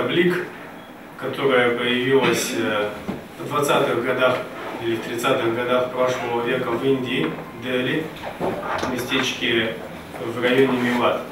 Таблик, которая появилась в 20-х годах или в 30-х годах прошлого века в Индии, в Дели, в местечке в районе Меват.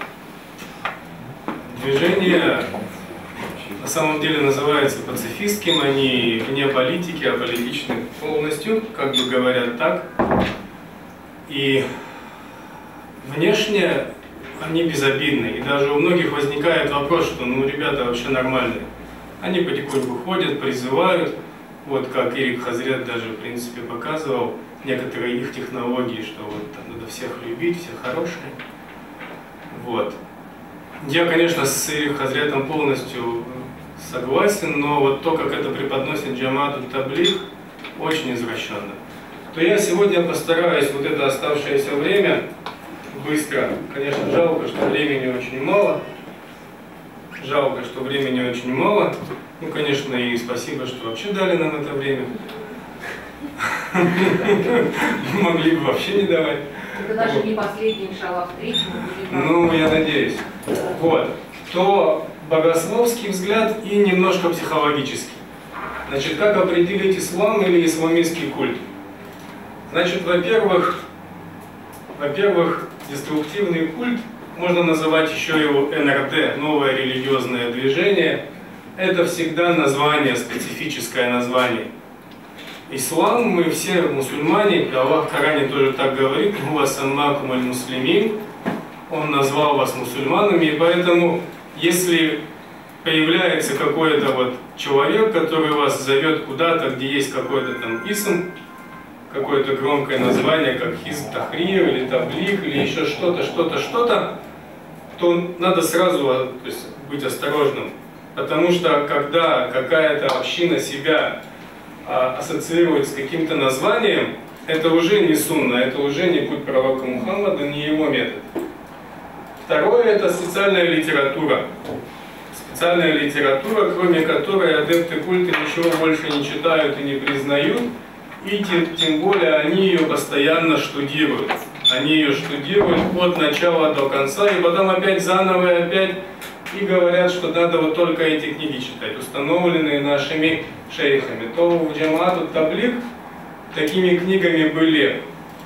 Движение на самом деле называется пацифистским, они вне политики, аполитичны полностью, как бы говорят так. И внешне они безобидны. И даже у многих возникает вопрос, что ну ребята вообще нормальные. Они потихоньку ходят, призывают, вот как Ирик Хазрет даже в принципе показывал некоторые их технологии, что вот там надо всех любить, все хорошие. Вот. Я, конечно, с Ирик Хазретом полностью согласен, но вот то, как это преподносит Джамаат ат-Таблиг, очень извращенно. То я сегодня постараюсь вот это оставшееся время быстро. Конечно, жалко, что времени очень мало. Жалко, что времени очень мало. Ну, конечно, и спасибо, что вообще дали нам это время. Могли бы вообще не давать. Это даже не последний, иншаллах, третий. Ну, я надеюсь. Вот. То богословский взгляд и немножко психологический. Значит, как определить ислам или исламистский культ? Значит, во-первых, деструктивный культ, можно называть еще его НРД, новое религиозное движение. Это всегда название, специфическое название. Ислам, мы все мусульмане, Аллах в Коране тоже так говорит, «Хуасаммакум аль-муслимин», Он назвал вас мусульманами, и поэтому, если появляется какой-то вот человек, который вас зовет куда-то, где есть какой-то там исм, какое-то громкое название, как Хизб Тахрир или Таблиг, или еще что-то, то надо сразу быть осторожным. Потому что когда какая-то община себя ассоциирует с каким-то названием, это уже не сунна, это уже не путь пророка Мухаммада, не его метод. Второе – это специальная литература. Специальная литература, кроме которой адепты культа ничего больше не читают и не признают, и тем более они ее постоянно штудируют. Они ее штудируют от начала до конца, и потом опять заново и опять, и говорят, что надо вот только эти книги читать, установленные нашими шейхами. То в Джамаат ат-Таблиг такими книгами были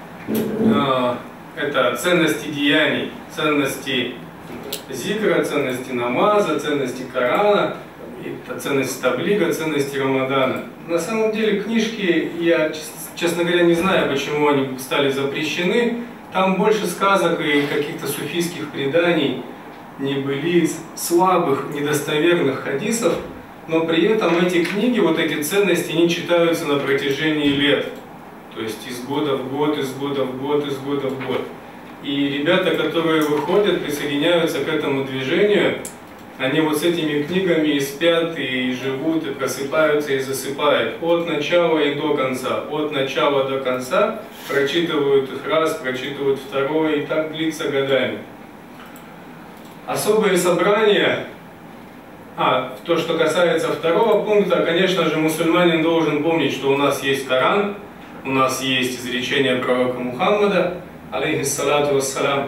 это ценности деяний, ценности зикра, ценности намаза, ценности Корана, ценности Таблига, ценности Рамадана. На самом деле книжки, я, честно говоря, не знаю, почему они стали запрещены. Там больше сказок и каких-то суфийских преданий, небылиц, слабых, недостоверных хадисов, но при этом эти книги, вот эти ценности, они читаются на протяжении лет. То есть из года в год, из года в год, из года в год. И ребята, которые выходят, присоединяются к этому движению, они вот с этими книгами и спят, и живут, и просыпаются, и засыпают. От начала и до конца. От начала до конца прочитывают их раз, прочитывают второй, и так длится годами. Особые собрания, то, что касается второго пункта, конечно же, мусульманин должен помнить, что у нас есть Коран, у нас есть изречение пророка Мухаммада, алейхиссалату вассалям,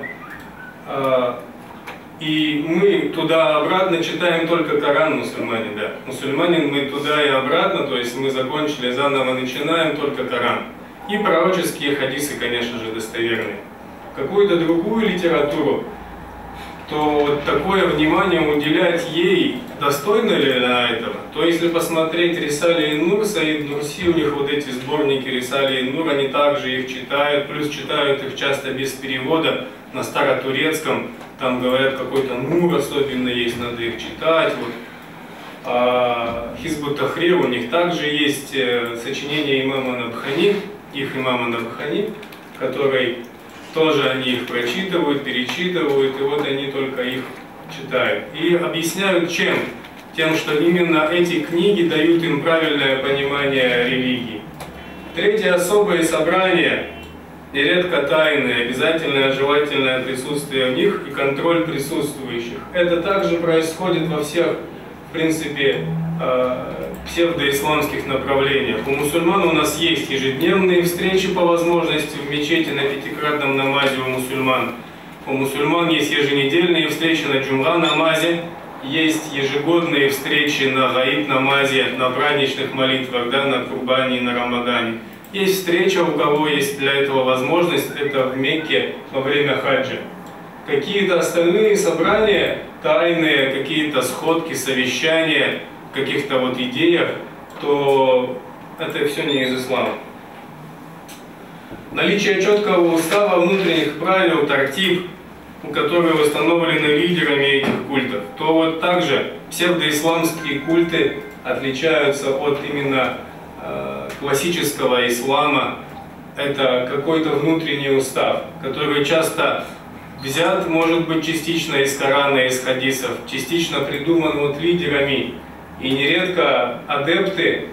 и мы туда-обратно читаем только Коран, мусульмане, да. Мусульманин мы туда и обратно, то есть мы закончили, заново начинаем только Коран. И пророческие хадисы, конечно же, достоверные. Какую-то другую литературу, то вот такое внимание уделять ей, достойно ли она этого? То если посмотреть Рисали и Нур, Саид Нурси, у них вот эти сборники Рисали и Нур, они также их читают, плюс читают их часто без перевода на старотурецком, там говорят какой-то Нур особенно есть, надо их читать. Вот. Хизб ат-Тахрир, у них также есть сочинение имама Набхани, их имама Набхани, который тоже они их прочитывают, перечитывают, и вот они только их читают. И объясняют чем? Тем, что именно эти книги дают им правильное понимание религии. Третье, особые собрания, нередко тайные, обязательное желательное присутствие в них и контроль присутствующих. Это также происходит во всех, в принципе, псевдоисламских направлениях. У мусульман у нас есть ежедневные встречи по возможности в мечети на пятикратном намазе у мусульман. У мусульман есть еженедельные встречи на джумра намазе, есть ежегодные встречи на гаид намазе, на праздничных молитвах, да, на Курбане и на Рамадане. Есть встреча, у кого есть для этого возможность, это в Мекке во время хаджа. Какие-то остальные собрания, тайные, какие-то сходки, совещания, каких-то вот идеях, то это все не из ислама. Наличие четкого устава, внутренних правил, тартиб, которые установлены лидерами этих культов, то вот также псевдоисламские культы отличаются от именно классического ислама. Это какой-то внутренний устав, который часто взят, может быть, частично из Корана, из хадисов, частично придуман вот лидерами. И нередко адепты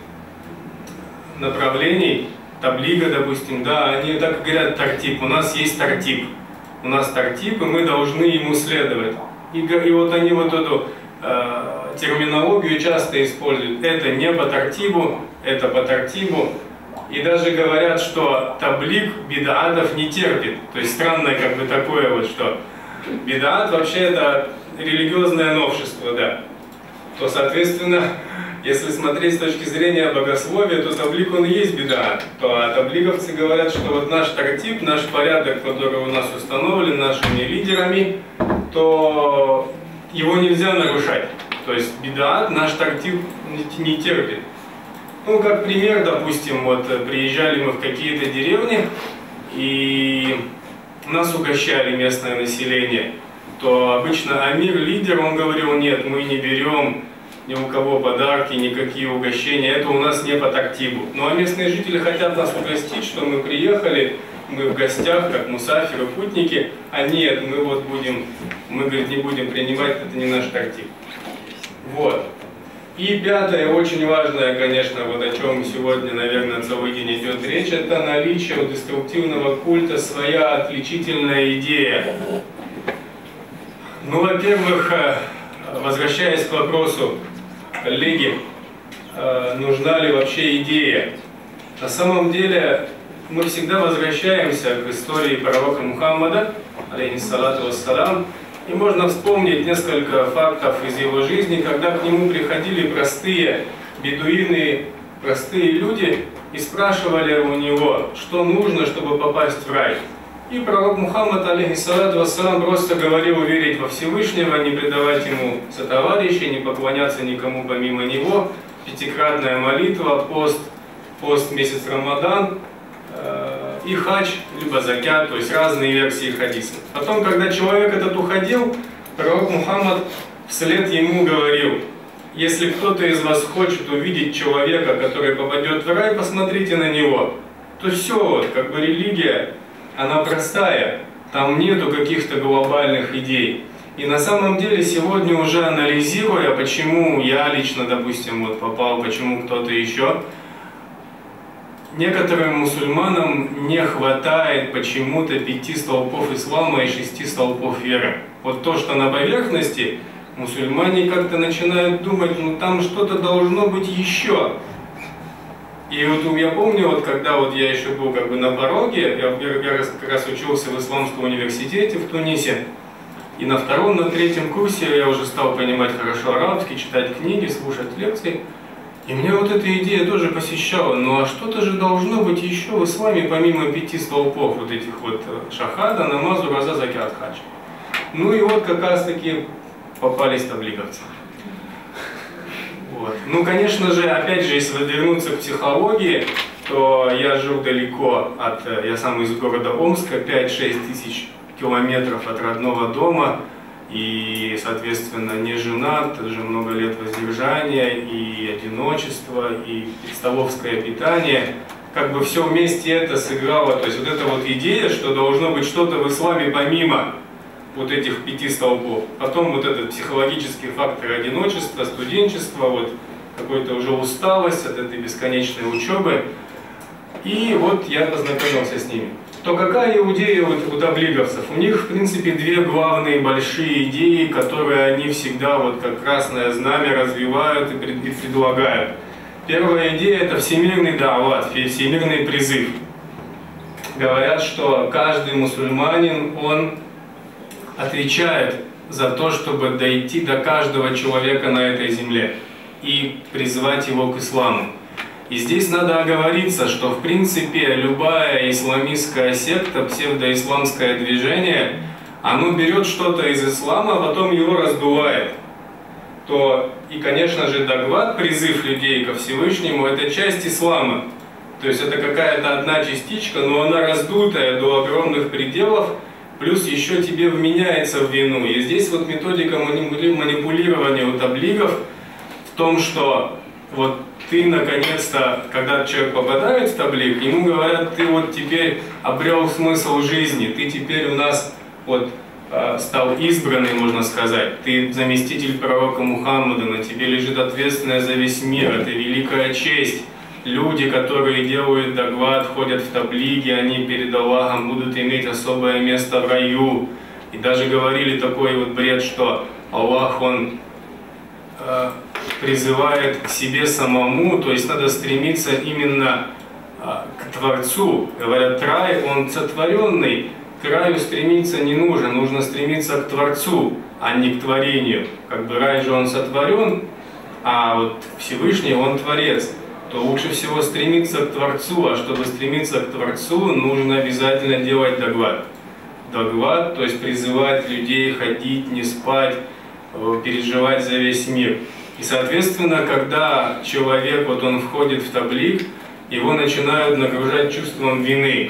направлений, таблига, допустим, да, они так говорят: тартиб, у нас есть тартиб. У нас тартиб, и мы должны ему следовать. И вот они вот эту терминологию часто используют. Это не по тартибу, это по тартибу. И даже говорят, что таблиг бидаатов не терпит. То есть странное как бы такое вот, что бидаат вообще это религиозное новшество, да. То, соответственно, если смотреть с точки зрения богословия, то таблиг он и есть бидаат. А таблиговцы говорят, что вот наш тартиб, наш порядок, который у нас установлен нашими лидерами, то его нельзя нарушать. То есть бидаат наш тартиб не терпит. Ну, как пример, допустим, вот приезжали мы в какие-то деревни, и нас угощали местное население, то обычно амир, лидер, он говорил: нет, мы не берем ни у кого подарки, никакие угощения, это у нас не по тартибу. Ну, а местные жители хотят нас угостить, что мы приехали, мы в гостях, как мусафиры, путники, а нет, мы вот будем, мы, говорит, не будем принимать, это не наш тартиб. Вот. И пятое, очень важное, конечно, вот о чем сегодня, наверное, целый день идет речь, это наличие у деструктивного культа своя отличительная идея. Ну, во-первых, возвращаясь к вопросу коллеги, нужна ли вообще идея? На самом деле, мы всегда возвращаемся к истории пророка Мухаммада, алейхиссалату вассалам, и можно вспомнить несколько фактов из его жизни, когда к нему приходили простые бедуины, простые люди и спрашивали у него, что нужно, чтобы попасть в рай. И пророк Мухаммад, алейхиссалату вассалам, просто говорил верить во Всевышнего, не предавать ему сотоварищей, не поклоняться никому помимо него, пятикратная молитва, пост месяц Рамадан, и хадж, либо закят, то есть разные версии хадиса. Потом, когда человек этот уходил, пророк Мухаммад вслед ему говорил: если кто-то из вас хочет увидеть человека, который попадет в рай, посмотрите на него. То все, вот, как бы религия, она простая, там нету каких-то глобальных идей. И на самом деле сегодня уже анализируя, почему я лично, допустим, вот попал, почему кто-то еще, некоторым мусульманам не хватает почему-то 5 столпов ислама и 6 столпов веры. Вот то, что на поверхности, мусульмане как-то начинают думать, ну там что-то должно быть еще. И вот я помню, вот когда вот я еще был как бы на пороге, я как раз учился в Исламском университете в Тунисе, и на 2-м, на 3-м курсе я уже стал понимать хорошо арабский, читать книги, слушать лекции. И меня вот эта идея тоже посещала, ну а что-то же должно быть еще в исламе, помимо 5 столпов, вот этих вот шахада, намазу, роза, закят, хадж. Ну и вот как раз таки попались таблиговцы. Вот. Ну, конечно же, опять же, если вернуться к психологии, то я жил далеко я сам из города Омска, 5-6 тысяч километров от родного дома. И, соответственно, не женат, уже много лет воздержания, и одиночество, и столовское питание. Как бы все вместе это сыграло. То есть вот эта вот идея, что должно быть что-то в исламе помимо вот этих 5 столбов. Потом вот этот психологический фактор одиночества, студенчества, вот какой-то уже усталость от этой бесконечной учебы. И вот я познакомился с ними. То какая идея у таблиговцев? У них, в принципе, 2 главные большие идеи, которые они всегда вот как красное знамя развивают и предлагают. Первая идея – это всемирный да'ват, всемирный призыв. Говорят, что каждый мусульманин, он отвечает за то, чтобы дойти до каждого человека на этой земле и призвать его к исламу. И здесь надо оговориться, что в принципе любая исламистская секта, псевдоисламское движение, оно берет что-то из ислама, а потом его раздувает. И, конечно же, дагват, призыв людей ко Всевышнему, это часть ислама. То есть это какая-то одна частичка, но она раздутая до огромных пределов, плюс еще тебе вменяется в вину. И здесь вот методика манипулирования у таблигов в том, что вот ты наконец-то, когда человек попадает в таблиг, ему говорят: ты вот теперь обрел смысл жизни, ты теперь у нас вот стал избранный, можно сказать, ты заместитель пророка Мухаммада, на тебе лежит ответственность за весь мир, это великая честь. Люди, которые делают дагват, ходят в таблиги, они перед Аллахом будут иметь особое место в раю. И даже говорили такой вот бред, что Аллах, Он призывает к себе самому, то есть надо стремиться именно к Творцу. Говорят, рай, он сотворенный, к раю стремиться не нужно, нужно стремиться к Творцу, а не к творению. Как бы рай же он сотворен, а вот Всевышний он Творец. То лучше всего стремиться к Творцу, а чтобы стремиться к Творцу, нужно обязательно делать дагват. Дагват, то есть призывать людей ходить, не спать, переживать за весь мир. И, соответственно, когда человек, вот он входит в таблиг, его начинают нагружать чувством вины,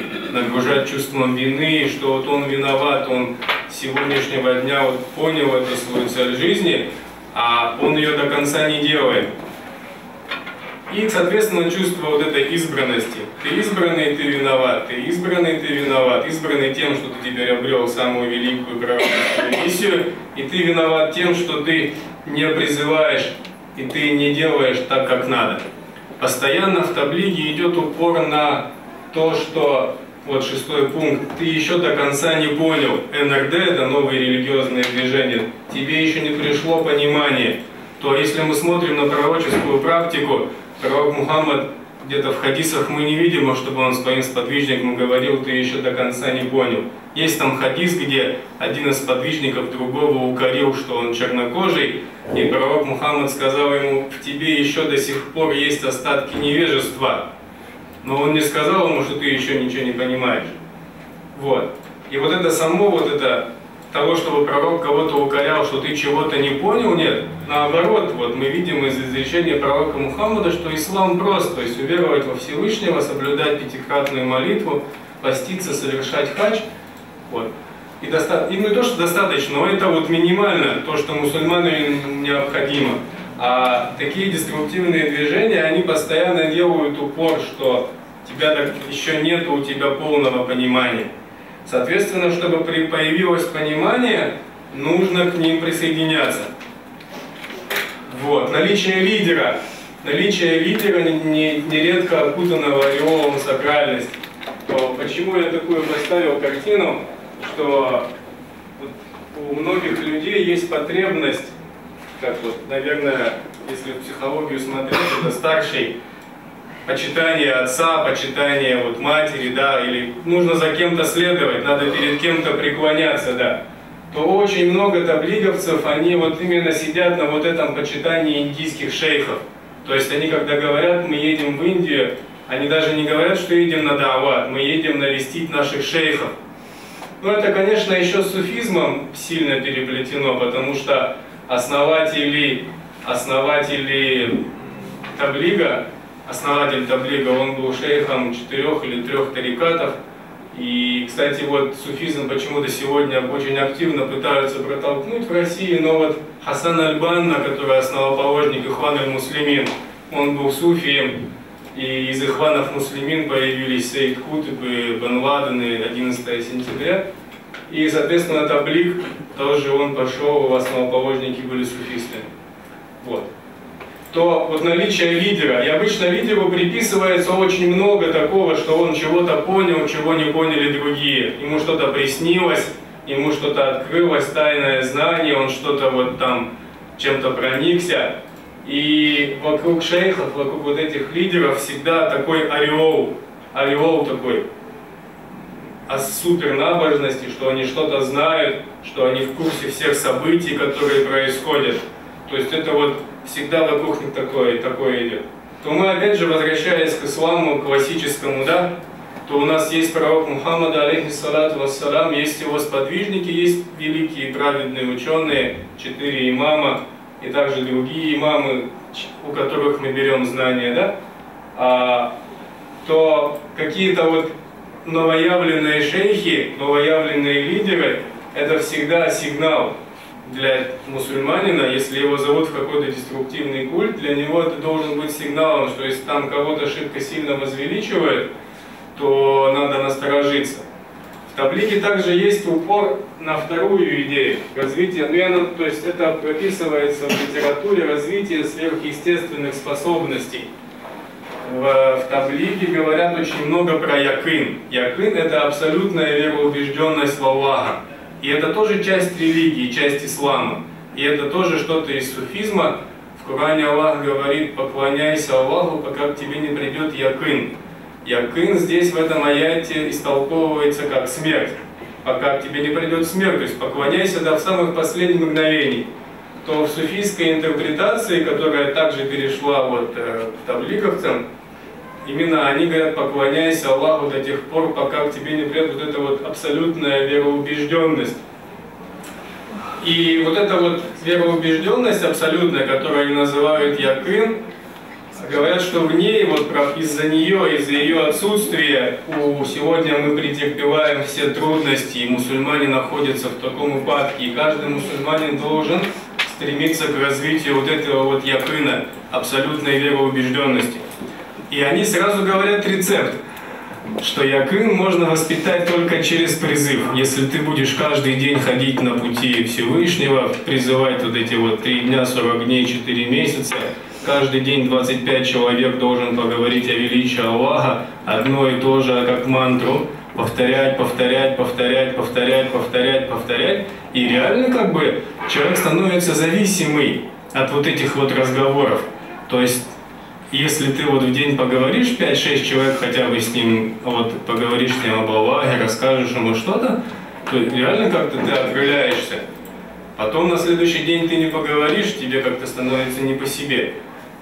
что вот он виноват, он с сегодняшнего дня вот понял эту свою цель жизни, а он ее до конца не делает. И, соответственно, чувство вот этой избранности. Ты избранный, ты виноват, ты избранный, ты виноват. Избранный тем, что ты теперь обрел самую великую пророческую миссию, и ты виноват тем, что ты не призываешь и ты не делаешь так, как надо. Постоянно в таблиге идет упор на то, что, вот 6-й пункт, ты еще до конца не понял. НРД, это новые религиозные движения, тебе еще не пришло понимание. То если мы смотрим на пророческую практику, пророк Мухаммад, где-то в хадисах мы не видим, чтобы он своим сподвижникам говорил: ты еще до конца не понял. Есть там хадис, где один из сподвижников другого укорил, что он чернокожий, и пророк Мухаммад сказал ему: в тебе еще до сих пор есть остатки невежества. Но он не сказал ему, что ты еще ничего не понимаешь. Вот. И вот это само, вот это того, чтобы пророк кого-то укорял, что ты чего-то не понял, нет. Наоборот, вот мы видим из изречения пророка Мухаммада, что ислам прост, то есть уверовать во Всевышнего, соблюдать пятикратную молитву, поститься, совершать хадж. Вот. И не то, что достаточно, но это вот минимально, то, что мусульману необходимо. А такие деструктивные движения, они постоянно делают упор, что тебя так еще нет у тебя полного понимания. Соответственно, чтобы появилось понимание, нужно к ним присоединяться. Вот. Наличие лидера нередко окутанного ореолом сакральности. Почему я такую поставил картину, что у многих людей есть потребность, как вот, наверное, если в психологию смотреть, это старший, почитание отца, почитание вот матери, да, или нужно за кем-то следовать, надо перед кем-то преклоняться, да, то очень много таблиговцев, они вот именно сидят на вот этом почитании индийских шейхов. То есть они, когда говорят, мы едем в Индию, они даже не говорят, что едем на даават, мы едем навестить наших шейхов. Ну, это, конечно, еще с суфизмом сильно переплетено, потому что основатель таблига, он был шейхом 4 или 3 тарикатов. И, кстати, вот суфизм почему-то сегодня очень активно пытаются протолкнуть в России, но вот Хасан аль-Банна, который основоположник Ихван аль-Муслимин, он был суфием, и из Ихванов Муслимин появились Сейд Кутб и Бен Ладен, и 11 сентября. И, соответственно, таблиг тоже он пошел, в основоположники были суфистами. Вот. То вот наличие лидера, и обычно лидеру приписывается очень много такого, что он чего-то понял, чего не поняли другие. Ему что-то приснилось, ему что-то открылось, тайное знание, он что-то вот там чем-то проникся. И вокруг шейхов, вокруг вот этих лидеров всегда такой ореол такой. супернабожности, что они что-то знают, что они в курсе всех событий, которые происходят. То есть это вот всегда вокруг них такое идет. То мы опять же, возвращаясь к исламу классическому, да, то у нас есть пророк Мухаммад, алейхиссалату вассалам, есть его сподвижники, есть великие праведные ученые, 4 имама и также другие имамы, у которых мы берем знания, да, то какие-то вот новоявленные шейхи, новоявленные лидеры, это всегда сигнал для мусульманина. Если его зовут в какой-то деструктивный культ, для него это должен быть сигналом, что если там кого-то шибко сильно возвеличивает, то надо насторожиться. В таблиге также есть упор на вторую идею развития, то есть это прописывается в литературе развитие сверхъестественных способностей. В таблиге говорят очень много про якин. Якин — это абсолютная вероубежденность в Аллаха. И это тоже часть религии, часть ислама. И это тоже что-то из суфизма. В Коране Аллах говорит: поклоняйся Аллаху, пока к тебе не придет якин. Якин здесь в этом аяте истолковывается как смерть. Пока к тебе не придет смерть, то есть поклоняйся до самых последних мгновений. То в суфийской интерпретации, которая также перешла вот к таблиговцам, именно они говорят: поклоняйся Аллаху до тех пор, пока к тебе не придет вот эта вот абсолютная вероубежденность. И вот эта вот вероубежденность абсолютная, которую они называют якин, говорят, что в ней, вот из-за нее, из-за ее отсутствия, сегодня мы претерпеваем все трудности, и мусульмане находятся в таком упадке, и каждый мусульманин должен стремиться к развитию вот этого вот якина, абсолютной вероубежденности. И они сразу говорят рецепт, что якин можно воспитать только через призыв. Если ты будешь каждый день ходить на пути Всевышнего, призывать вот эти вот 3 дня, 40 дней, 4 месяца, каждый день 25 человек должен поговорить о величии Аллаха, одно и то же, как мантру, повторять, повторять, повторять, повторять, повторять, повторять. И реально как бы человек становится зависимый от вот этих вот разговоров. То есть, если ты вот в день поговоришь 5-6 человек, хотя бы с ним, вот поговоришь с ним об Аллахе, расскажешь ему что-то, то реально как-то ты окрыляешься. Потом на следующий день ты не поговоришь, тебе как-то становится не по себе.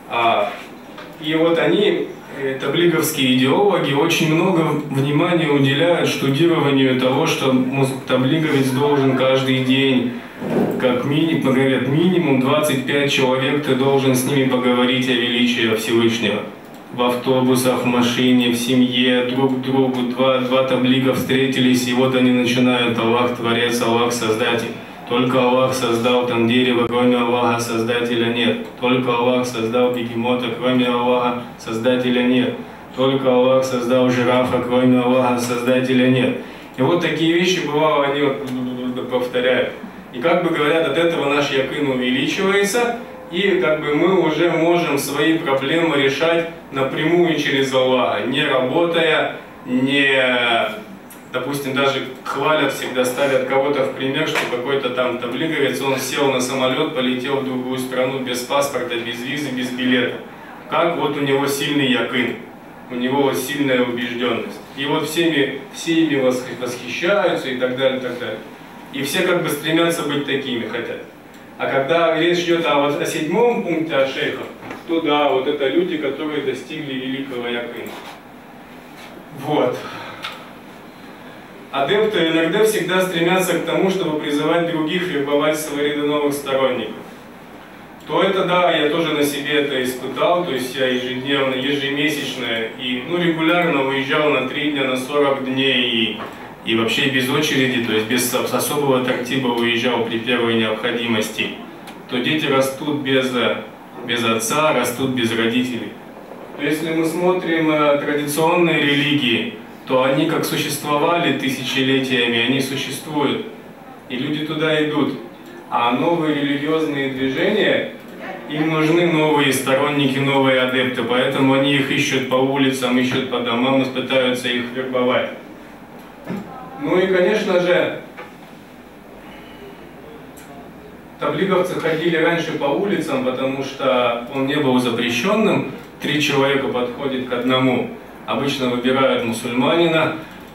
И вот они, таблиговские идеологи, очень много внимания уделяют штудированию того, что таблиговец должен каждый день, как минимум, говорят, минимум 25 человек ты должен с ними поговорить о величии Всевышнего. В автобусах, в машине, в семье, друг к другу, два таблига встретились, и вот они начинают: Аллах Творец, Аллах Создатель. Только Аллах создал там дерево, кроме Аллаха Создателя нет. Только Аллах создал бегемота, кроме Аллаха Создателя нет. Только Аллах создал жирафа, кроме Аллаха Создателя нет. И вот такие вещи, бывало, они вот повторяют. И как бы говорят, от этого наш якин увеличивается, и как бы мы уже можем свои проблемы решать напрямую через Аллаха, не работая, допустим, даже хвалят, всегда ставят кого-то в пример, что какой-то там таблиговец, он сел на самолет, полетел в другую страну без паспорта, без визы, без билета. Как вот у него сильный якин, у него вот сильная убежденность. И вот все ими восхищаются и так далее, и так далее. И все как бы стремятся быть такими, хотят. А когда речь идет о 7-м пункте от шейхов, то да, вот это люди, которые достигли великого якина. Вот. Адепты НРД всегда стремятся к тому, чтобы призывать других вербовать в свои ряды новых сторонников. То это да, я тоже на себе это испытал, то есть я ежедневно, ежемесячно и регулярно уезжал на 3 дня, на 40 дней и вообще без очереди, то есть без особого тартиба уезжал при первой необходимости. То дети растут без отца, растут без родителей. То если мы смотрим традиционные религии, то они как существовали тысячелетиями, они существуют, и люди туда идут. А новые религиозные движения, им нужны новые сторонники, новые адепты, поэтому они их ищут по улицам, ищут по домам и пытаются их вербовать. Ну и, конечно же, таблиговцы ходили раньше по улицам, потому что он не был запрещенным, 3 человека подходит к одному. Обычно выбирают мусульманина,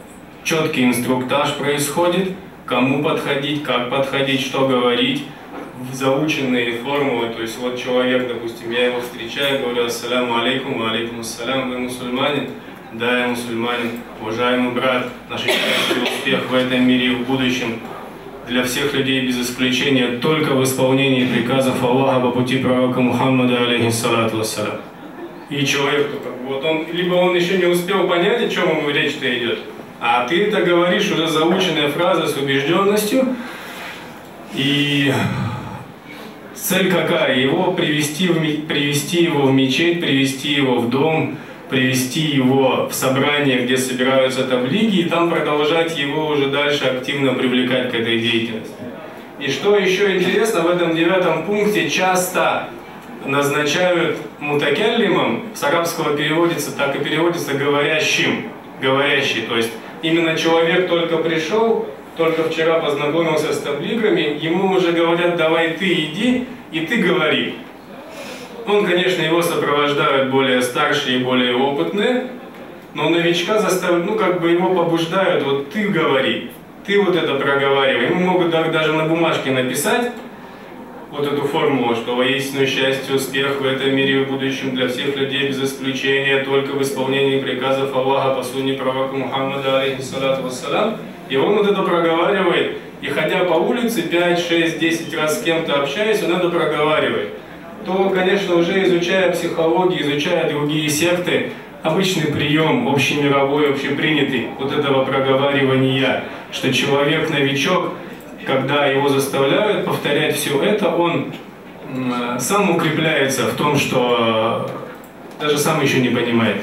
четкий инструктаж происходит, кому подходить, как подходить, что говорить, заученные формулы. То есть вот человек, допустим, я его встречаю, говорю: ассаляму алейкум, ва алейкум ассалям, вы мусульманин? Да, я мусульманин. Уважаемый брат, наше счастье и успех в этом мире и в будущем для всех людей без исключения только в исполнении приказов Аллаха по пути пророка Мухаммада, алейхиссалату вассалям. И человек, вот он, либо он еще не успел понять, о чем ему речь-то идет, а ты это говоришь уже заученная фраза с убежденностью, и цель какая? Его привести его в мечеть, привести его в дом, привести его в собрание, где собираются таблиги, и там продолжать его уже дальше активно привлекать к этой деятельности. И что еще интересно, в этом 9 пункте часто назначают мутакяллимом, с арабского переводится, так и переводится говорящим, говорящий. То есть именно человек только пришел, только вчера познакомился с таблигами, ему уже говорят: давай ты иди и ты говори. Он, конечно, его сопровождают более старшие и более опытные, но новичка заставляют, его побуждают: вот ты говори, ты вот это проговаривай. Ему могут даже на бумажке написать вот эту формулу, что воистину счастье, успех в этом мире и в будущем для всех людей без исключения только в исполнении приказов Аллаха по сунне пророка Мухаммада, алейхиссалату вассалям. И он вот это проговаривает, и ходя по улице 5, 6, 10 раз с кем-то общаясь, он это проговаривает. То, конечно, уже изучая психологию, изучая другие секты, обычный прием, общемировой, общепринятый, вот этого проговаривания, что человек-новичок, когда его заставляют повторять все это, он сам укрепляется в том, что даже сам еще не понимает.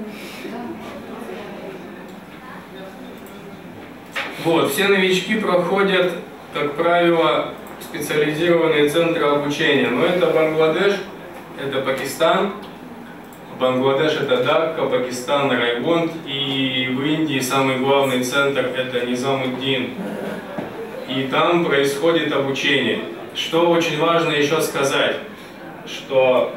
Вот, все новички проходят, как правило, специализированные центры обучения. Но это Бангладеш, это Пакистан. Бангладеш это Дакка, Пакистан Райгонд. И в Индии самый главный центр это Низамуддин. И там происходит обучение. Что очень важно еще сказать, что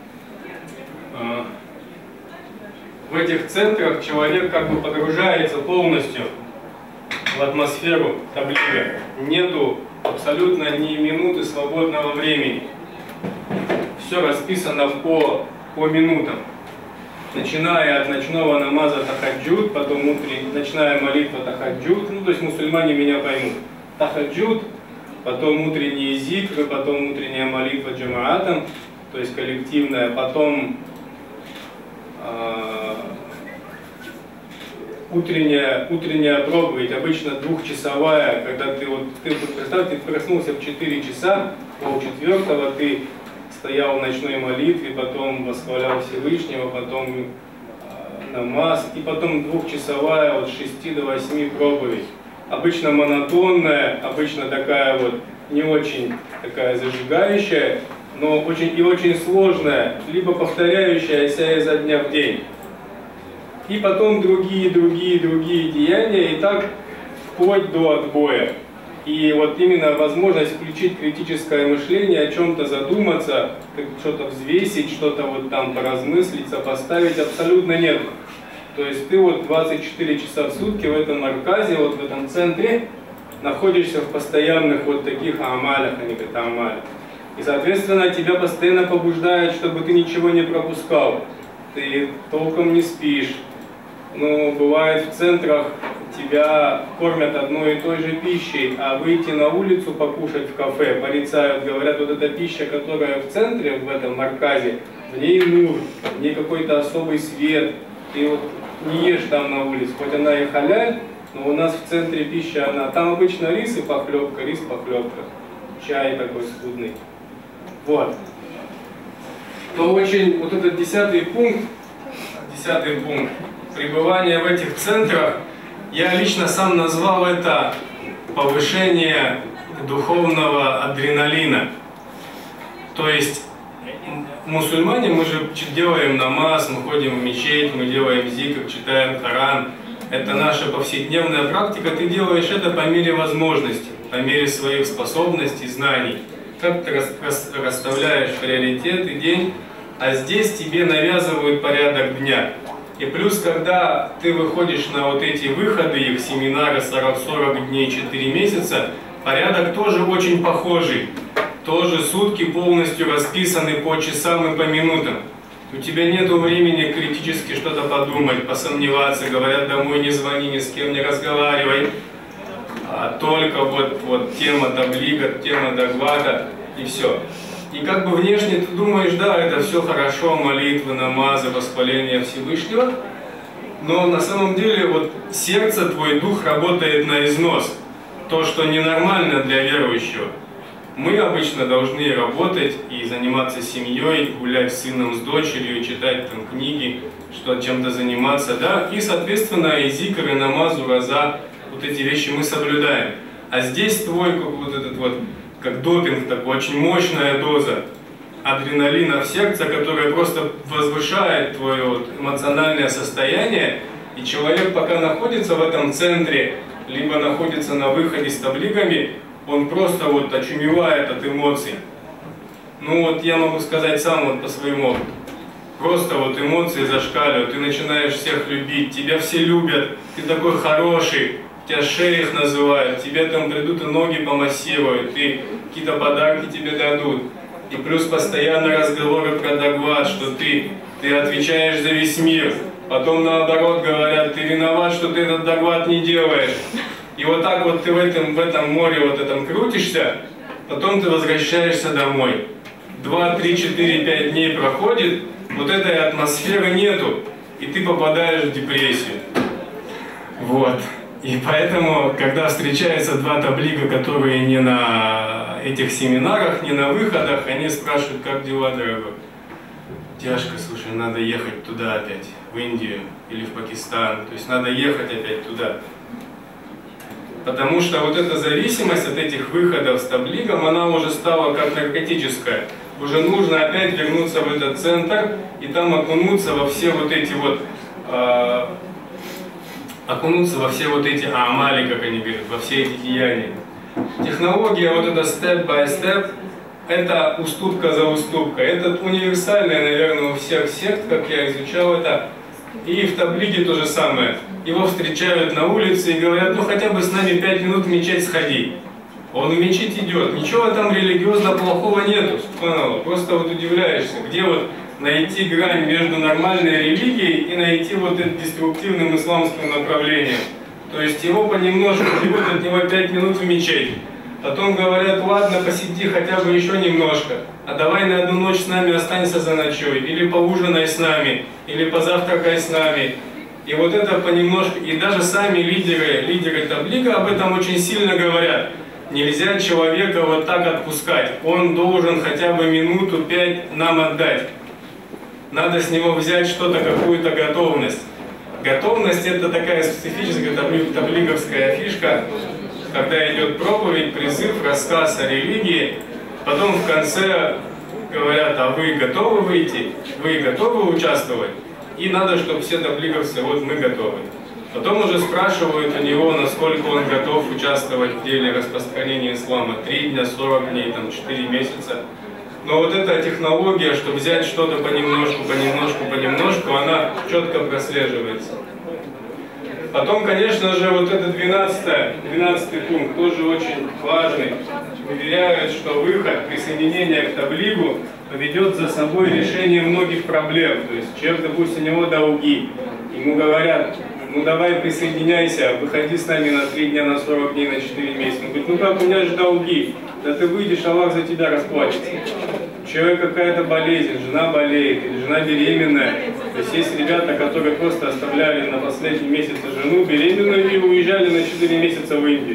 в этих центрах человек как бы погружается полностью в атмосферу таблига. Нету абсолютно ни минуты свободного времени. Все расписано по минутам. Начиная от ночного намаза тахаджуд, потом ночная молитва тахаджуд, то есть мусульмане меня поймут. Тахаджуд, потом утренние зикры, потом утренняя молитва джамаатом, то есть коллективная, потом утренняя проповедь, обычно 2-часовая, когда ты представь, ты проснулся в 4 часа, полчетвертого, ты стоял в ночной молитве, потом восхвалял Всевышнего, потом намаз, и потом 2-часовая от 6 до 8 проповедь. Обычно монотонная, обычно такая вот не очень такая зажигающая, но очень сложная, либо повторяющаяся изо дня в день. И потом другие деяния, и так вплоть до отбоя. И вот именно возможность включить критическое мышление, о чем-то задуматься, что-то взвесить, что-то вот там поразмыслить, сопоставить абсолютно нет. То есть ты вот 24 часа в сутки в этом марказе, вот в этом центре, находишься в постоянных вот таких амалях, они говорят, амалях. И соответственно тебя постоянно побуждают, чтобы ты ничего не пропускал. Ты толком не спишь. Ну, бывает в центрах тебя кормят одной и той же пищей, а выйти на улицу покушать в кафе порицают, говорят, вот эта пища, которая в центре, в этом марказе, в ней нур, в ней какой-то особый свет, ты вот не ешь там на улице, хоть она и халяль, но у нас в центре пища, там обычно рис и похлебка, чай такой скудный. Вот. Но очень, вот этот 10-й пункт, пребывание в этих центрах, я лично сам назвал это повышение духовного адреналина. То есть мусульмане, мы же делаем намаз, мы ходим в мечеть, мы делаем зикр, читаем Коран. Это наша повседневная практика, ты делаешь это по мере возможности, по мере своих способностей, знаний. Как ты расставляешь приоритеты, день, а здесь тебе навязывают порядок дня. И плюс, когда ты выходишь на вот эти выходы, их семинары 40 дней, 4 месяца, порядок тоже очень похожий. Тоже сутки полностью расписаны по часам и по минутам. У тебя нет времени критически что-то подумать, посомневаться, говорят, домой не звони, ни с кем не разговаривай. А только вот тема таблига, тема догвата и все. И как бы внешне ты думаешь, да, это все хорошо, молитвы, намазы, восхваление Всевышнего, но на самом деле вот сердце, твой дух работает на износ. То, что ненормально для верующего. Мы обычно должны работать и заниматься семьей, гулять с сыном, с дочерью, читать там книги, чем-то заниматься, да, и, соответственно, и зикр, и намаз, ураза, вот эти вещи мы соблюдаем. А здесь твой вот этот вот, как допинг, такой, очень мощная доза адреналина в сердце, которая просто возвышает твое вот эмоциональное состояние, и человек, пока находится в этом центре, либо находится на выходе с таблигами, он просто вот очумевает от эмоций. Ну вот я могу сказать сам вот по своему опыту. Просто вот эмоции зашкаливают, ты начинаешь всех любить, тебя все любят, ты такой хороший, тебя шейх называют, тебе там придут и ноги помассируют, и какие-то подарки тебе дадут. И плюс постоянно разговоры про догват, что ты отвечаешь за весь мир. Потом наоборот говорят, ты виноват, что ты этот догват не делаешь. И вот так вот ты в этом море вот этом крутишься, потом ты возвращаешься домой. 2, 3, 4, 5 дней проходит, вот этой атмосферы нету, и ты попадаешь в депрессию. Вот. И поэтому, когда встречаются два таблига, которые не на этих семинарах, не на выходах, они спрашивают, как дела, дорогой? Тяжко, слушай, надо ехать туда опять, в Индию или в Пакистан, то есть надо ехать опять туда. Потому что вот эта зависимость от этих выходов с таблигом, она уже стала как наркотическая. Уже нужно опять вернуться в этот центр и там окунуться во все вот эти амали, как они говорят, во все эти деяния. Технология вот эта step by step, это уступка за уступкой. Это универсальное, наверное, у всех сект, как я изучал это. И в таблиге то же самое. Его встречают на улице и говорят, ну хотя бы с нами 5 минут в мечеть сходи. Он в мечеть идет. Ничего там религиозно плохого нету. Просто вот удивляешься, где вот найти грань между нормальной религией и найти вот это деструктивным исламским направлением. То есть его понемножку берут от него 5 минут в мечеть. Потом говорят, ладно, посиди хотя бы еще немножко, а давай на одну ночь с нами останься за ночой, или поужинай с нами, или позавтракай с нами. И вот это понемножку, и даже сами лидеры таблига об этом очень сильно говорят. Нельзя человека вот так отпускать, он должен хотя бы минуту 5 нам отдать. Надо с него взять что-то, какую-то готовность. Готовность — это такая специфическая таблиговская фишка, когда идет проповедь, призыв, рассказ о религии, потом в конце говорят, а вы готовы выйти, вы готовы участвовать? И надо, чтобы все таблиговцы, вот мы готовы. Потом уже спрашивают у него, насколько он готов участвовать в деле распространения ислама. 3 дня, 40 дней, там, 4 месяца. Но вот эта технология, чтобы взять что-то понемножку, она четко прослеживается. Потом, конечно же, вот этот 12-й пункт тоже очень важный. Уверяют, что выход, присоединение к таблигу поведет за собой решение многих проблем. То есть человек, допустим, у него долги, ему говорят, ну давай присоединяйся, выходи с нами на 3 дня, на 40 дней, на 4 месяца. Он говорит, ну как, у меня же долги, да ты выйдешь, Аллах за тебя расплатится. У человека какая-то болезнь, жена болеет, или жена беременная. То есть есть ребята, которые просто оставляли на последний месяц жену беременную и уезжали на 4 месяца в Индию.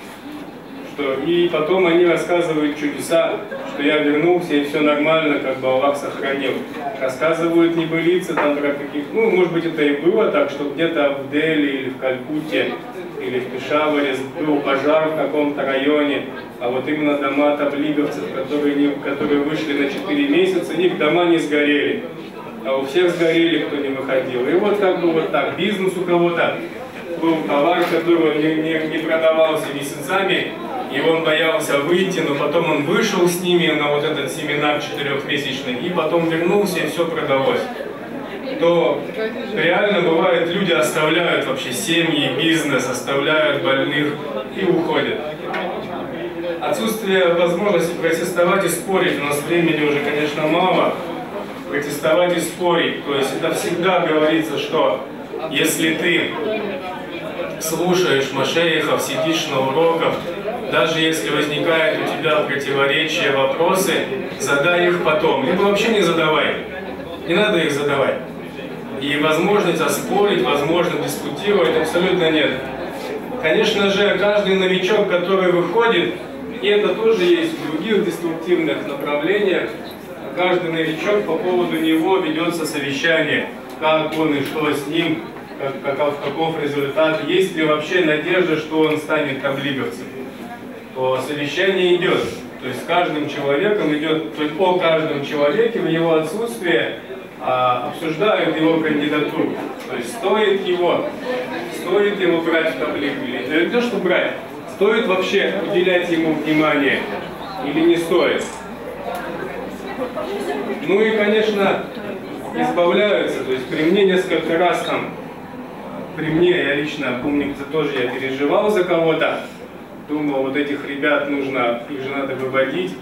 И потом они рассказывают чудеса, что я вернулся и все нормально, как бы Аллах сохранил. Рассказывают небылицы там про каких, ну может быть это и было так, что где-то в Дели или в Калькутте или в Пешаваре был пожар в каком-то районе, а вот именно дома таблиговцев, которые вышли на 4 месяца, их дома не сгорели, а у всех сгорели, кто не выходил. И вот как бы вот так, бизнес у кого-то был товар, который не продавался месяцами, и он боялся выйти, но потом он вышел с ними на вот этот семинар 4-месячный, и потом вернулся, и все продалось. то реально бывает, люди оставляют вообще семьи, бизнес, оставляют больных и уходят. Отсутствие возможности протестовать и спорить, у нас времени уже, конечно, мало, протестовать и спорить, то есть это всегда говорится, что если ты слушаешь машейхов, сидишь на уроках, даже если возникает у тебя противоречия, вопросы, задай их потом, либо вообще не задавай, не надо их задавать. И возможность оспорить, возможность дискутировать абсолютно нет. Конечно же, каждый новичок, который выходит, и это тоже есть в других деструктивных направлениях, каждый новичок, по поводу него ведется совещание, как он и что с ним, каков результат, есть ли вообще надежда, что он станет таблиговцем. То совещание идет, то есть с каждым человеком идет, то есть о каждом человеке в его отсутствие обсуждают его кандидатуру. То есть стоит его брать в таблицу или не то, что брать, стоит вообще уделять ему внимание или не стоит. Ну и, конечно, избавляются. То есть при мне несколько раз там, при мне, я лично помню, тоже я переживал за кого-то, думал, вот этих ребят нужно, их же надо выводить.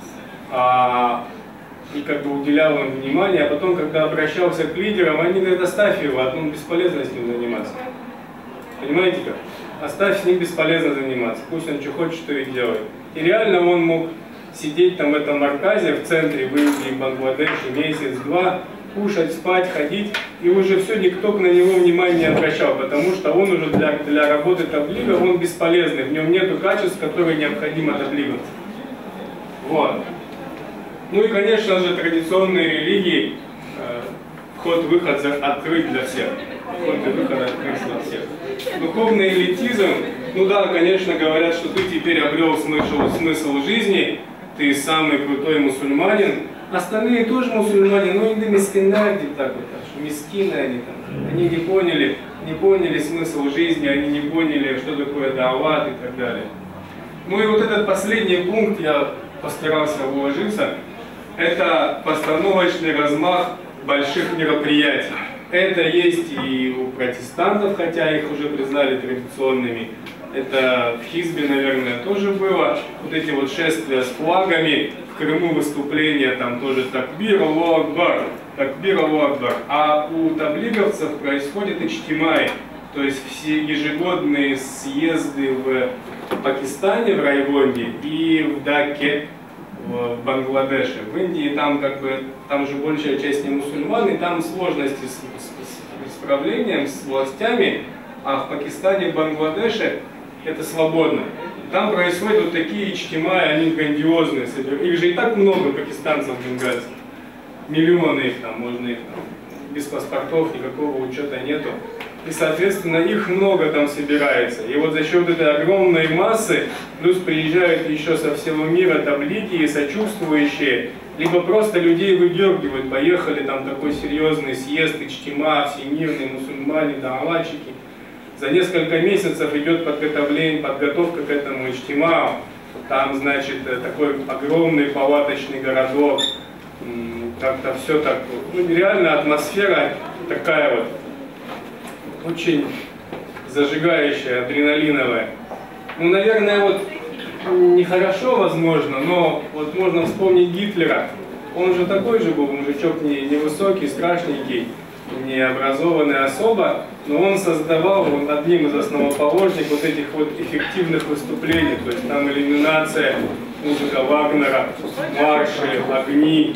И как бы уделял им внимание, а потом, когда обращался к лидерам, они говорят, оставь его, одну бесполезно с ним заниматься. Понимаете как? Оставь, с ним бесполезно заниматься, пусть он что хочет, что и делает. И реально он мог сидеть там в этом марказе, в центре, в Индии, в Бангладеше, месяц-два, кушать, спать, ходить, и уже все, никто на него внимания не обращал, потому что он уже для работы таблига, он бесполезный, в нем нету качеств, которые необходимо таблиговцу. Вот. Ну и, конечно же, традиционные религии, вход-выход открыт для всех. Вход и выход открыт для всех. Духовный элитизм, ну да, конечно, говорят, что ты теперь обрел смысл жизни, ты самый крутой мусульманин. Остальные тоже мусульмане, но иногда мискинарди так вот, что мискины они там. Они не поняли смысл жизни, они не поняли, что такое даават и так далее. Ну и вот этот последний пункт я постарался уложиться. Это постановочный размах больших мероприятий. Это есть и у протестантов, хотя их уже признали традиционными. Это в Хизбе, наверное, тоже было. Вот эти вот шествия с флагами, в Крыму выступления, там тоже такбир, Аллаху Акбар, такбир, Аллаху Акбар. А у таблиговцев происходит ичтимай, то есть все ежегодные съезды в Пакистане, в Райгонде и в Дакке, в Бангладеше. В Индии там как бы, там же большая часть не мусульман, и там сложности с исправлением, с властями, а в Пакистане, в Бангладеше это свободно. Там происходят вот такие ичтимаи, они грандиозные. Их же и так много, пакистанцев, бенгальцев. Миллионы их там, можно их там, без паспортов, никакого учета нету. И, соответственно, их много там собирается. И вот за счет этой огромной массы, плюс приезжают еще со всего мира таблики и сочувствующие, либо просто людей выдергивают. Поехали, там такой серьезный съезд, ичтима, всемирные мусульмане, дааватчики. За несколько месяцев идет подготовка к этому ичтимау. Там, значит, такой огромный палаточный городок. Как-то все так, ну, реально атмосфера такая вот, очень зажигающая, адреналиновая. Ну, наверное, вот нехорошо, возможно, но вот можно вспомнить Гитлера. Он же такой же был, мужичок невысокий, страшненький, необразованный особо, но он создавал, он одним из основоположников вот этих вот эффективных выступлений, то есть там иллюминация, музыка Вагнера, марши, огни.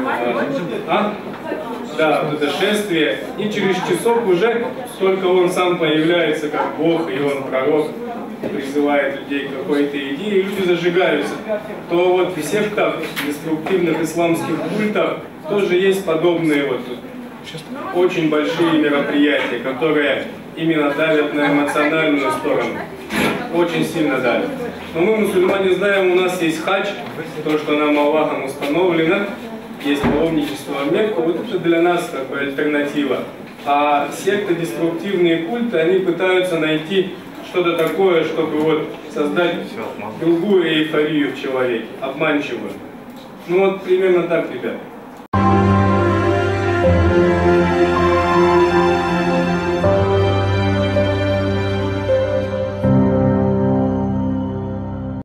Да, вот это шествие, и через часов уже только он сам появляется как Бог, и он пророк, призывает людей к какой-то идее, и люди зажигаются. То вот в сектах, деструктивных исламских культах тоже есть подобные вот очень большие мероприятия, которые именно давят на эмоциональную сторону. Очень сильно давят. Но мы, мусульмане, знаем, у нас есть хадж, то, что нам Аллахом установлено. Есть паломничество в Мекку, вот это для нас как бы альтернатива. А секты, деструктивные культы, они пытаются найти что-то такое, чтобы вот создать другую эйфорию в человеке, обманчивую. Ну вот примерно так, ребят.